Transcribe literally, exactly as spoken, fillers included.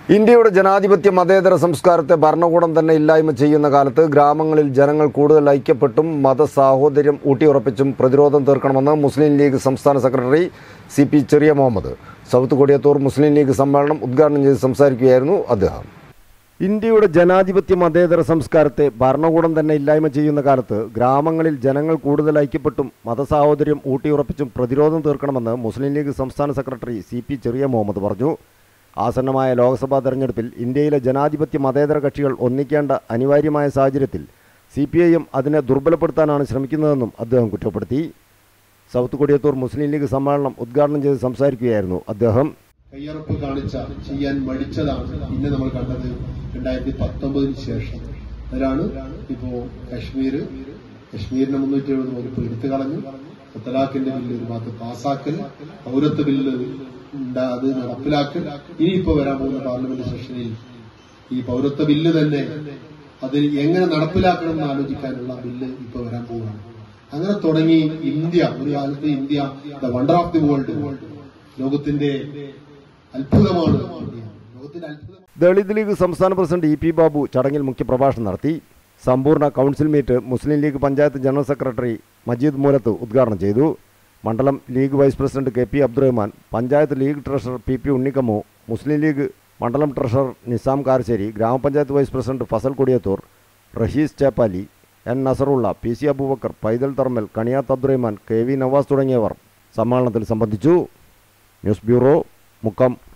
ഇന്ത്യയുടെ ജനാധിപത്യ മതേതര സംസ്കാരത്തെ ഭരണകൂടം തന്നെ ഇല്ലായ്മ ചെയ്യുന്ന കാലത്ത് ഗ്രാമങ്ങളിൽ ജനങ്ങൾ കൂടുതൽ ഐക്യപ്പെട്ടും മതസാഹോദര്യം ഊട്ടിയുറപ്പിച്ചും പ്രതിരോധം തീർക്കണമെന്ന് മുസ്ലിം ലീഗ് സംസ്ഥാന secretary C P Cheriya Muhammad south Kodiyathur Muslim League സമ്മേളനം ഉദ്ഘാടനം ചെയ്ത് സംസാരിക്കുകയായിരുന്നു അദ്ദേഹം. ഇന്ത്യയുടെ ജനാധിപത്യ മതേതര സംസ്കാരത്തെ ഭരണകൂടം തന്നെ ഇല്ലായ്മ ചെയ്യുന്ന കാലത്ത് ഗ്രാമങ്ങളിൽ ജനങ്ങൾ കൂടുതൽ ഐക്യപ്പെട്ടും മതസാഹോദര്യം ഊട്ടിയുറപ്പിച്ചും പ്രതിരോധം തീർക്കണമെന്ന് മുസ്ലിം ലീഗ് സംസ്ഥാന secretary C P Cheriya Muhammad പറഞ്ഞു. ആസന്നമായ ലോക്സഭാ തെരഞ്ഞെടുപ്പിൽ ഇന്ത്യയിലെ ജനാധിപത്യ മതേതര കക്ഷികൾ ഒന്നിക്കേണ്ട അനിവാര്യമായ സാഹചര്യത്തിൽ സി പി ഐ എം അതിനെ ദുർബലപ്പെടുത്താനാണ് ശ്രമിക്കുന്നതെന്നും അദ്ദേഹം കുറ്റപ്പെടുത്തി. സൗത്ത് കൊടിയത്തൂർ മുസ്ലിം ലീഗ് സമ്മേളനം ഉദ്ഘാടനം ചെയ്ത് സംസാരിക്കുകയായിരുന്നു അദ്ദേഹം. കയ്യറപ്പ് കാണിച്ച ചെയ്യാൻ മടിച്ചതാണ് ഇന്ന് നമ്മൾ കണ്ടത്. രണ്ടായിരത്തി പത്തൊമ്പതിന് ശേഷം അതിലാണ് ഇപ്പോ കശ്മീർ കശ്മീരിനെ മുന്നൂറ്റി എഴുപത് വകുപ്പ് എടുത്തു കളഞ്ഞു. മുത്തലാഖിന്റെ ബില്ല് ഒരു ഭാഗത്ത് പാസാക്കൽ, പൗരത്വ ബില്ല് അത് നടപ്പിലാക്കൽ, ഇനിയിപ്പോ വരാൻ പോകുന്ന പാർലമെന്റ് സെഷനിൽ ഈ പൗരത്വ ബില്ല് തന്നെ അത് എങ്ങനെ നടപ്പിലാക്കണം എന്ന് ആലോചിക്കാനുള്ള ബില്ല് ഇപ്പൊ വരാൻ പോവുകയാണ്. അങ്ങനെ തുടങ്ങി ഇന്ത്യ ഒരു കാലത്ത് India the wonder of the world, ലോകത്തിന്റെ അത്ഭുതമാണ്. ലോകത്തിന്റെ അത്ഭുതം. ദളിത് ലീഗ് സംസ്ഥാന പ്രസിഡന്റ് ഇ പി ബാബു ചടങ്ങിൽ മുഖ്യപ്രഭാഷണം നടത്തി. സമ്പൂർണ്ണ council meet Muslim League panchayat general secretary Majeed Moolath ഉദ്ഘാടനം ചെയ്തു. മണ്ഡലം League vice president K P Abdurahman, panchayat League treasurer P P Unnikammu, Muslim League മണ്ഡലം ട്രഷറർ നിസാം കാരശ്ശേരി, ഗ്രാമപഞ്ചായത്ത് vice president Fazal Kodiyathur, Raheez Cheppali, N Nasarulla, P C Aboobacker, Paithal Tharmal, Kaniyath Abdurahman, K V Navas തുടങ്ങിയവർ സമ്മേളനത്തിൽ സംബന്ധിച്ചു. News bureau, Mukkam.